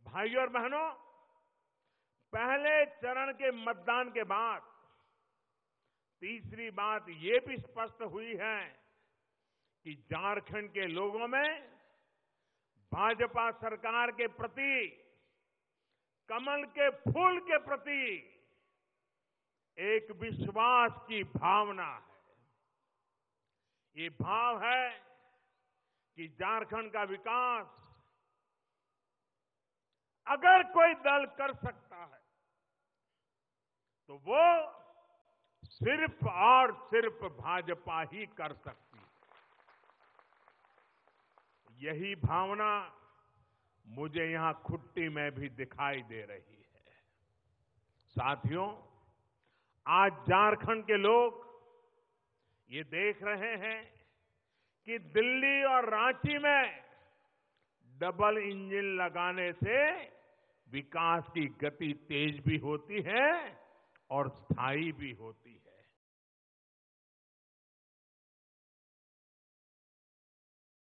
भाइयों और बहनों, पहले चरण के मतदान के बाद तीसरी बात ये भी स्पष्ट हुई है कि झारखंड के लोगों में भाजपा सरकार के प्रति, कमल के फूल के प्रति एक विश्वास की भावना है। ये भाव है कि झारखंड का विकास अगर कोई दल कर सकता है तो वो सिर्फ और सिर्फ भाजपा ही कर सकती है। यही भावना मुझे यहां खुट्टी में भी दिखाई दे रही है। साथियों, आज झारखंड के लोग ये देख रहे हैं कि दिल्ली और रांची में डबल इंजन लगाने से विकास की गति तेज भी होती है और स्थायी भी होती है।